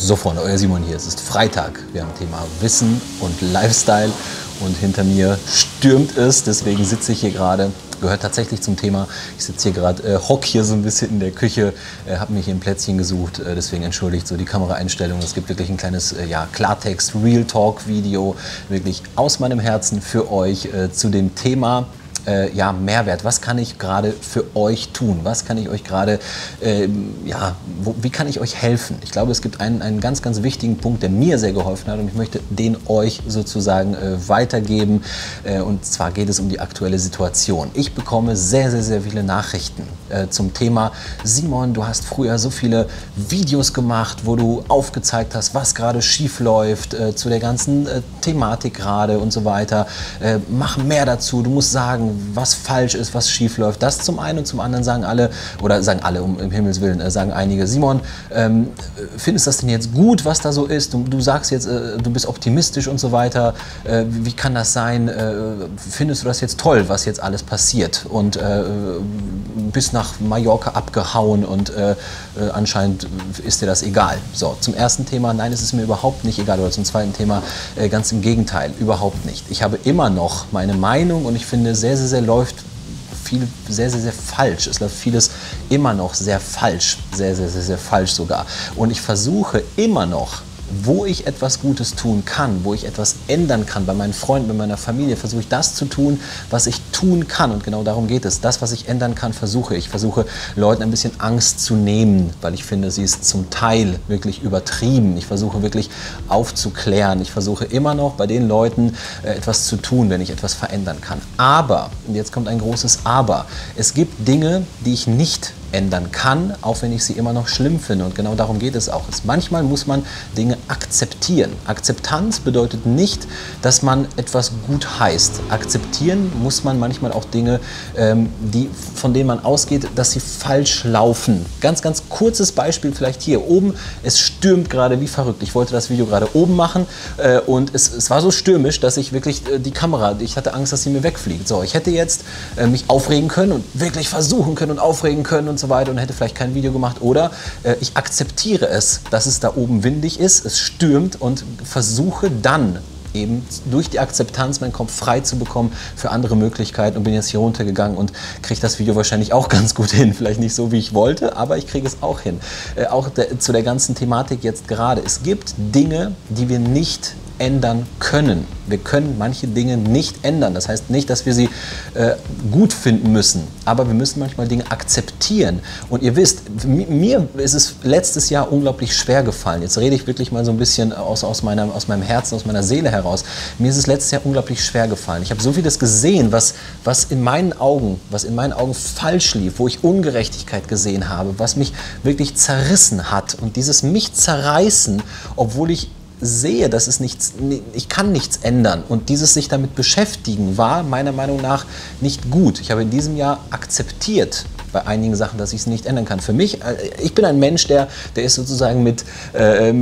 So, Freunde, euer Simon hier. Es ist Freitag. Wir haben Thema Wissen und Lifestyle und hinter mir stürmt es. Deswegen sitze ich hier gerade. Gehört tatsächlich zum Thema. Ich sitze hier gerade, hock hier so ein bisschen in der Küche, habe mir hier ein Plätzchen gesucht. Deswegen entschuldigt so die Kameraeinstellung. Es gibt wirklich ein kleines Klartext, Real Talk Video, wirklich aus meinem Herzen für euch zu dem Thema. Mehrwert. Was kann ich gerade für euch tun? Was kann ich euch gerade, wie kann ich euch helfen? Ich glaube, es gibt einen ganz, ganz wichtigen Punkt, der mir sehr geholfen hat und ich möchte den euch sozusagen weitergeben. Und zwar geht es um die aktuelle Situation. Ich bekomme sehr, sehr, sehr viele Nachrichten zum Thema: Simon, du hast früher so viele Videos gemacht, wo du aufgezeigt hast, was gerade schief läuft, zu der ganzen Thematik gerade und so weiter. Mach mehr dazu. Du musst sagen, was falsch ist, was schief läuft. Das zum einen, und zum anderen sagen alle, um Himmels Willen, sagen einige: Simon, findest du das denn jetzt gut, was da so ist? Du sagst jetzt, du bist optimistisch und so weiter. Wie kann das sein? Findest du das jetzt toll, was jetzt alles passiert? Und bist nach Mallorca abgehauen und anscheinend ist dir das egal. So, zum ersten Thema: Nein, es ist mir überhaupt nicht egal. Oder zum zweiten Thema: ganz im Gegenteil, überhaupt nicht. Ich habe immer noch meine Meinung und ich finde, sehr läuft viel sehr falsch. Es läuft vieles immer noch sehr falsch. Sehr falsch sogar. Und ich versuche immer noch, wo ich etwas Gutes tun kann, wo ich etwas ändern kann, bei meinen Freunden, bei meiner Familie, versuche ich das zu tun, was ich tun kann. Und genau darum geht es. Das, was ich ändern kann, versuche ich. Ich versuche, Leuten ein bisschen Angst zu nehmen, weil ich finde, sie ist zum Teil wirklich übertrieben. Ich versuche wirklich aufzuklären. Ich versuche immer noch bei den Leuten etwas zu tun, wenn ich etwas verändern kann. Aber, und jetzt kommt ein großes Aber, es gibt Dinge, die ich nicht ändern kann, auch wenn ich sie immer noch schlimm finde. Und genau darum geht es auch. Manchmal muss man Dinge akzeptieren. Akzeptanz bedeutet nicht, dass man etwas gut heißt. Akzeptieren muss man manchmal auch Dinge, von denen man ausgeht, dass sie falsch laufen. Ganz kurzes Beispiel vielleicht hier oben. Es stürmt gerade wie verrückt. Ich wollte das Video gerade oben machen und es war so stürmisch, dass ich wirklich die Kamera, ich hatte Angst, dass sie mir wegfliegt. So, ich hätte jetzt mich aufregen können und wirklich versuchen können und aufregen können und so weiter und hätte vielleicht kein Video gemacht. Oder ich akzeptiere es, dass es da oben windig ist, es stürmt und versuche dann eben durch die Akzeptanz meinen Kopf frei zu bekommen für andere Möglichkeiten und bin jetzt hier runtergegangen und kriege das Video wahrscheinlich auch ganz gut hin. Vielleicht nicht so, wie ich wollte, aber ich kriege es auch hin. Zu der ganzen Thematik jetzt gerade. Es gibt Dinge, die wir nicht ändern können. Wir können manche Dinge nicht ändern. Das heißt nicht, dass wir sie gut finden müssen, aber wir müssen manchmal Dinge akzeptieren. Und ihr wisst, mir ist es letztes Jahr unglaublich schwer gefallen. Jetzt rede ich wirklich mal so ein bisschen aus meinem Herzen, aus meiner Seele heraus. Mir ist es letztes Jahr unglaublich schwer gefallen. Ich habe so vieles gesehen, was in meinen Augen falsch lief, wo ich Ungerechtigkeit gesehen habe, was mich wirklich zerrissen hat. Und dieses mich zerreißen, obwohl ich sehe, dass ich kann nichts ändern, und dieses sich damit beschäftigen war meiner Meinung nach nicht gut. Ich habe in diesem Jahr akzeptiert bei einigen Sachen, dass ich es nicht ändern kann. Für mich, ich bin ein Mensch, der ist sozusagen mit der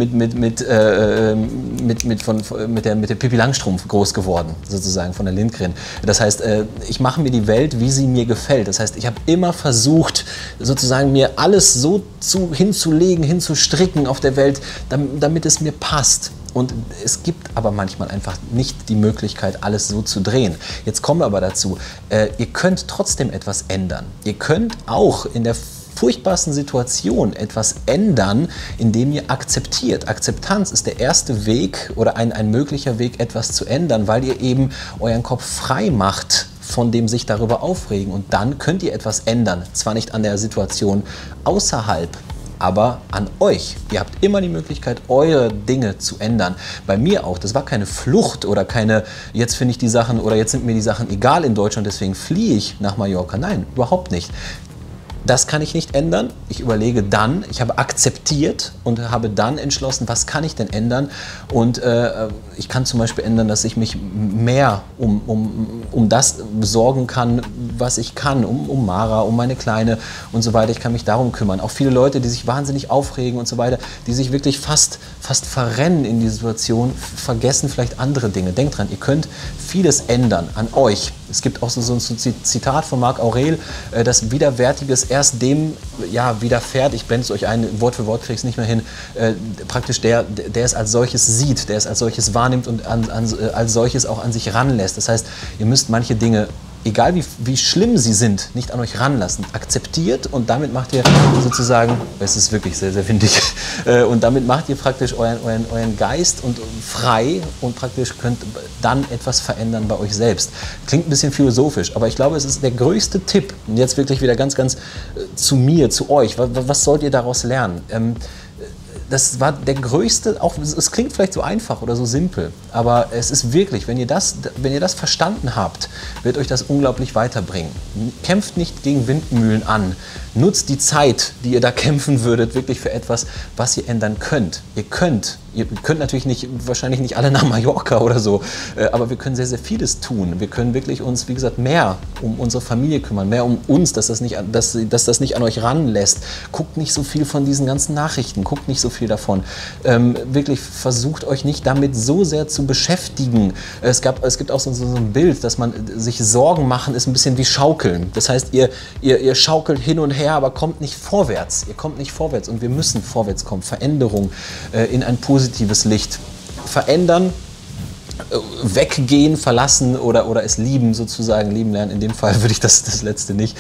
Pippi Langstrumpf groß geworden, sozusagen von der Lindgren. Das heißt, ich mache mir die Welt, wie sie mir gefällt. Das heißt, ich habe immer versucht, sozusagen mir alles so hinzulegen, hinzustricken auf der Welt, damit es mir passt. Und es gibt aber manchmal einfach nicht die Möglichkeit, alles so zu drehen. Jetzt kommen wir aber dazu, ihr könnt trotzdem etwas ändern. Ihr könnt auch in der furchtbarsten Situation etwas ändern, indem ihr akzeptiert. Akzeptanz ist der erste Weg oder ein möglicher Weg, etwas zu ändern, weil ihr eben euren Kopf frei macht von dem sich darüber aufregen. Und dann könnt ihr etwas ändern. Zwar nicht an der Situation außerhalb, aber an euch. Ihr habt immer die Möglichkeit, eure Dinge zu ändern. Bei mir auch. Das war keine Flucht oder keine, jetzt finde ich die Sachen oder jetzt sind mir die Sachen egal in Deutschland, deswegen fliehe ich nach Mallorca. Nein, überhaupt nicht. Das kann ich nicht ändern. Ich überlege dann, ich habe akzeptiert und habe dann entschlossen, was kann ich denn ändern? Und ich kann zum Beispiel ändern, dass ich mich mehr um das sorgen kann, was ich kann, um Mara, um meine Kleine und so weiter. Ich kann mich darum kümmern. Auch viele Leute, die sich wahnsinnig aufregen und so weiter, die sich wirklich fast verrennen in die Situation, vergessen vielleicht andere Dinge. Denkt dran, ihr könnt vieles ändern an euch. Es gibt auch so ein Zitat von Marc Aurel, dass Widerwärtiges erst dem widerfährt, ich blende es euch ein, Wort für Wort kriege ich es nicht mehr hin, praktisch der es als solches sieht, der es als solches wahrnimmt und als solches auch an sich ranlässt. Das heißt, ihr müsst manche Dinge, egal wie schlimm sie sind, nicht an euch ranlassen. Akzeptiert und damit macht ihr sozusagen, es ist wirklich sehr, sehr windig, und damit macht ihr praktisch euren Geist und frei und praktisch könnt dann etwas verändern bei euch selbst. Klingt ein bisschen philosophisch, aber ich glaube, es ist der größte Tipp. Und jetzt wirklich wieder ganz, ganz zu mir, zu euch. Was sollt ihr daraus lernen? Das war der größte, auch es klingt vielleicht so einfach oder so simpel, aber es ist wirklich, wenn ihr das verstanden habt, wird euch das unglaublich weiterbringen. Kämpft nicht gegen Windmühlen an. Nutzt die Zeit, die ihr da kämpfen würdet, wirklich für etwas, was ihr ändern könnt. Ihr könnt natürlich wahrscheinlich nicht alle nach Mallorca oder so, aber wir können sehr, sehr vieles tun. Wir können wirklich uns, wie gesagt, mehr um unsere Familie kümmern, mehr um uns, dass das nicht an euch ranlässt. Guckt nicht so viel von diesen ganzen Nachrichten, guckt nicht so viel davon. Wirklich versucht euch nicht damit so sehr zu beschäftigen. Es gibt auch so ein Bild, dass man sich Sorgen machen, ist ein bisschen wie Schaukeln. Das heißt, ihr schaukelt hin und her, aber kommt nicht vorwärts. Ihr kommt nicht vorwärts und wir müssen vorwärts kommen. Veränderung in ein positives Licht. Verändern, weggehen, verlassen oder es lieben sozusagen, lieben lernen. In dem Fall würde ich das letzte nicht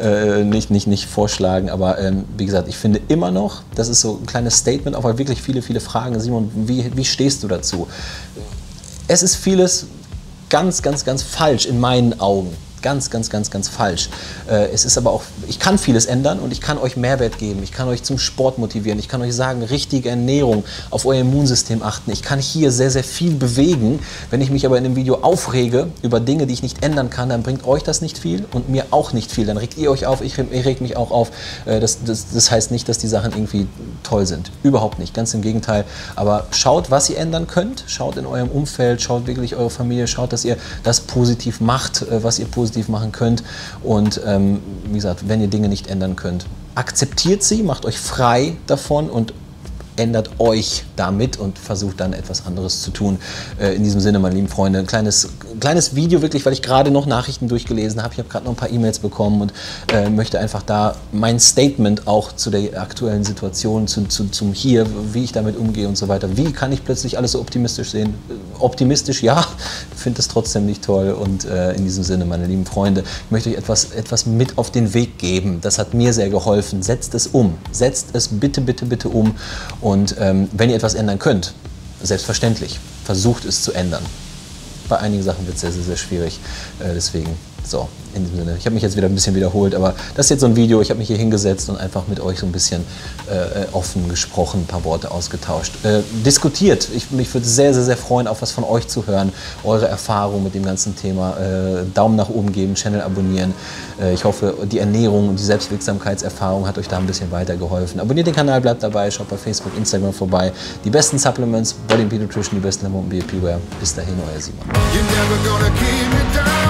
vorschlagen, aber wie gesagt, ich finde immer noch, das ist so ein kleines Statement, auch weil wirklich viele, viele Fragen, Simon, wie stehst du dazu? Es ist vieles ganz, ganz, ganz falsch in meinen Augen. Ganz, ganz, ganz, ganz falsch. Es ist aber auch, ich kann vieles ändern und ich kann euch Mehrwert geben. Ich kann euch zum Sport motivieren. Ich kann euch sagen, richtige Ernährung, auf euer Immunsystem achten. Ich kann hier sehr, sehr viel bewegen. Wenn ich mich aber in einem Video aufrege über Dinge, die ich nicht ändern kann, dann bringt euch das nicht viel und mir auch nicht viel. Dann regt ihr euch auf, ich reg mich auch auf. Das heißt nicht, dass die Sachen irgendwie toll sind. Überhaupt nicht, ganz im Gegenteil. Aber schaut, was ihr ändern könnt. Schaut in eurem Umfeld, schaut wirklich eure Familie, schaut, dass ihr das positiv macht, was ihr positiv machen könnt und wie gesagt, wenn ihr Dinge nicht ändern könnt, akzeptiert sie, macht euch frei davon und ändert euch damit und versucht dann etwas anderes zu tun. In diesem Sinne, meine lieben Freunde, ein kleines Video wirklich, weil ich gerade noch Nachrichten durchgelesen habe. Ich habe gerade noch ein paar E-Mails bekommen und möchte einfach da mein Statement auch zu der aktuellen Situation, zum Hier, wie ich damit umgehe und so weiter. Wie kann ich plötzlich alles so optimistisch sehen? Optimistisch, ja, finde es trotzdem nicht toll und in diesem Sinne, meine lieben Freunde, ich möchte euch etwas mit auf den Weg geben. Das hat mir sehr geholfen. Setzt es um. Setzt es bitte, bitte, bitte um. Und wenn ihr etwas ändern könnt, selbstverständlich, versucht es zu ändern. Bei einigen Sachen wird es sehr, sehr, sehr schwierig. Deswegen, so, in diesem Sinne. Ich habe mich jetzt wieder ein bisschen wiederholt, aber das ist jetzt so ein Video. Ich habe mich hier hingesetzt und einfach mit euch so ein bisschen offen gesprochen, ein paar Worte ausgetauscht. Diskutiert. Mich würde sehr, sehr, sehr freuen, auch was von euch zu hören. Eure Erfahrungen mit dem ganzen Thema. Daumen nach oben geben, Channel abonnieren. Ich hoffe, die Ernährung und die Selbstwirksamkeitserfahrung hat euch da ein bisschen weitergeholfen. Abonniert den Kanal, bleibt dabei, schaut bei Facebook, Instagram vorbei. Die besten Supplements, Body and Nutrition, die besten Lamont BFP Wear. Bis dahin, euer Simon.